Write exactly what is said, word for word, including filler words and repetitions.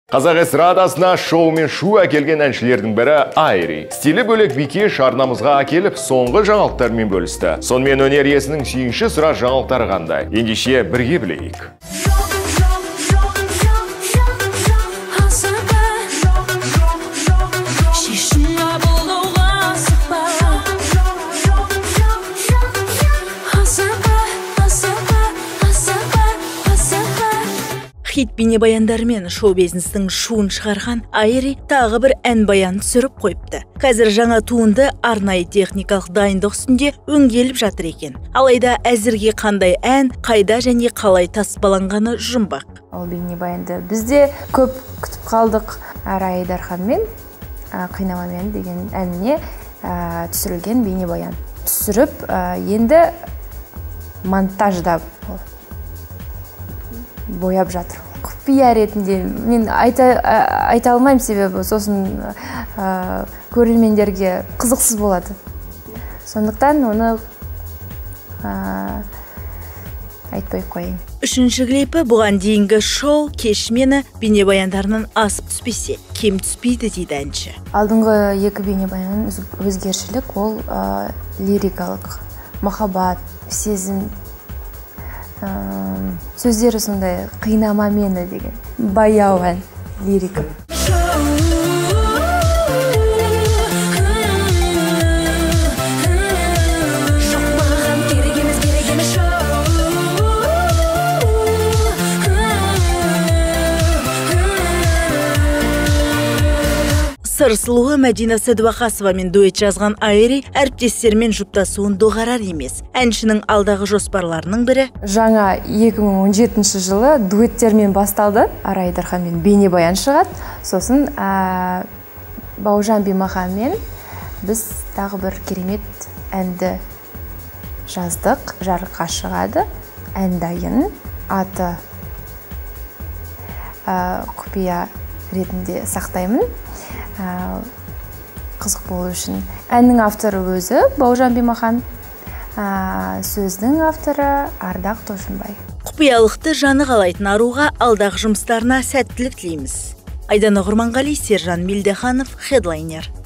Қазақ эстрадасына шоу мен шу әкелген әншілердің бірі Айри. Стилі бөлек Бикеш арнамызға әкеліп, соңғы жаңалықтармен бөлісті. Сонымен өнер иесінің сүйінші сұра жаңалықтары қандай? Ендеше бірге білейік. Хит бейнебаяндармен шоу-бизнестің шуын шығарған Айри тағы бір ән баян түсіріп қойыпты. Қазір жаңа туынды арнайы техникалық дайындық үстінде өңделіп жатыр екен. Алайда әзірге қандай ән, қайда және қалай таспаланғаны жұмбақ. Ол бейнебаянды бізде көп күтіп қалдық. Арай Дарханмен «Қинамамен» деген әніне түсірілген бейнебаян. Түсіріп, енді монтажда бояп жатыр. Құпия ретінде мен айта, айта алмаймын, себебі сосын көрермендерге қызықсыз болады. Сондықтан оны айтпай қойын. Үшінші клипі бұған дейінгі шоу кеш мені бейнебаяндарынан асып түспесе, кем түспейді дейді әнші. Алдыңғы екі бейнебаянның өзгершілік ол лирикалық, махаббат, сезім, сөздері сондай «Қинама мені» деген баяу ән, лирика. Сыр сұлуы Мәдина Сәдуақасовамен дуэт жазған Айри әріптестермен жұптасуын доғарар емес. Әншінің алдағы жоспарларының бірі. Жаңа екі мың он жетінші жылы дуэттермен басталды. Арай Дарханмен бейнебаян шығады. Сосын Бауыржан Бимаханмен біз тағы бір керемет әнді жаздық, жарыққа шығады. Ән дайын, аты құпия ретінде сақтаймын. Қызық болу үшін. Әннің авторы өзі Бауыржан Бимахан, сөздің авторы Ардақ Тошынбай. Құпиялықты жаны қалайтын аруға алдағы жұмыстарына сәттілік тілейміз. Айдана Құрманғали, Сержан Милдеханов, Хедлайнер.